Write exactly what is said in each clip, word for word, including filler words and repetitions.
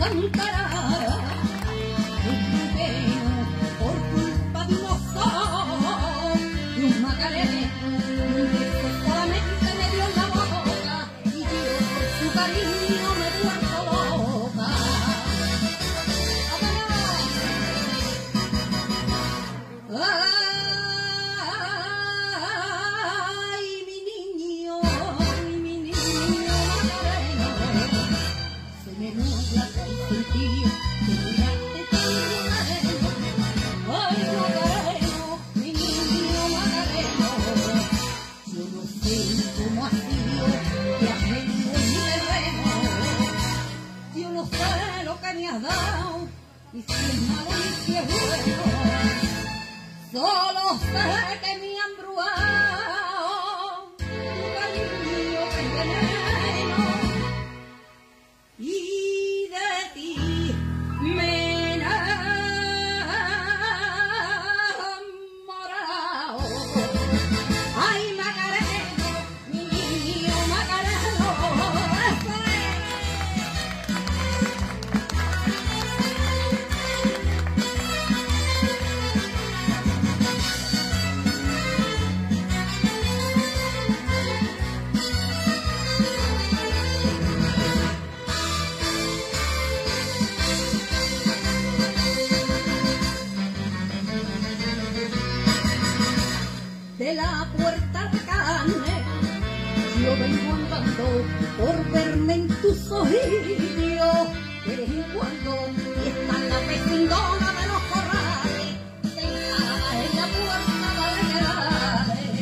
cantará un peno por culpa de unos ojos y un macareno que solamente me dio en la boca y yo por su cariño me he vuelto loca. Ay, mi niño, mi niño macareno, se me nubla el sentido de mirarte tan moreno. Ay, macareno, mi niño macareno, yo no sé cómo ha sido que has venido en mi terreno. Yo no sé lo que me has dado y si es malo y si es bueno. Solo sé que me han brujado tu cariño que es veneno y de ti me he enamorado. Ay, Macareno, mi niño Macareno, eso es. De la puerta de carne yo vengo andando por verme en tus ojillos de vez en cuando y está en la vecindona de los corrales sentada en la puerta de Generales.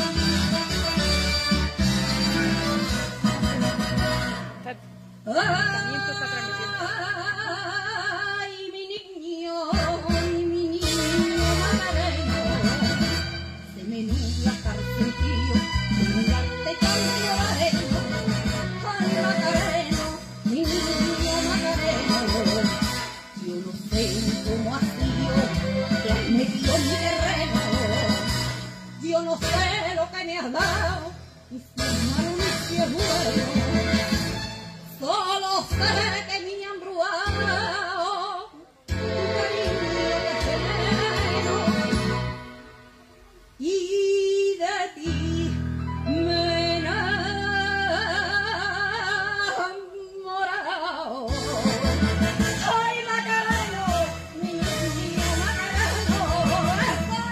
Ay, mi niño, mi niño Macareno, se me nubla hasta el sentido de mirarte tan moreno. Ay, Macareno, mi niño Macareno, yo no sé cómo ha sido que has metido en mi terreno. Yo no sé lo que me has dado y si es malo ni si es bueno. Solo sé que me han brujado tu cariño que es veneno y de ti me he enamorado. Ay, Macareno, mi niño Macareno, eso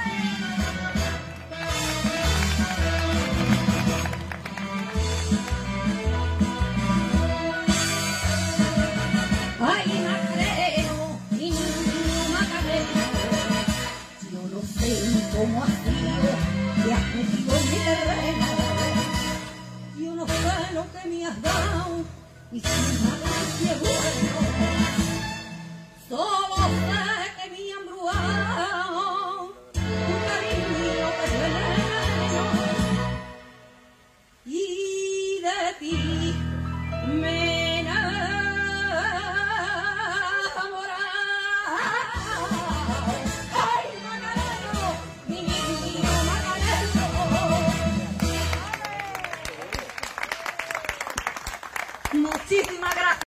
es. Ay, Macareno, mi niño Macareno, yo no sé cómo ha sido que has metido en mi terreno. Yo no sé lo que me has dado y si es malo y si es bueno. Solo sé que me han brujado tu cariño que es veneno y de ti me he enamorado. Ay, Macareno, mi niño Macareno. Muchísimas gracias.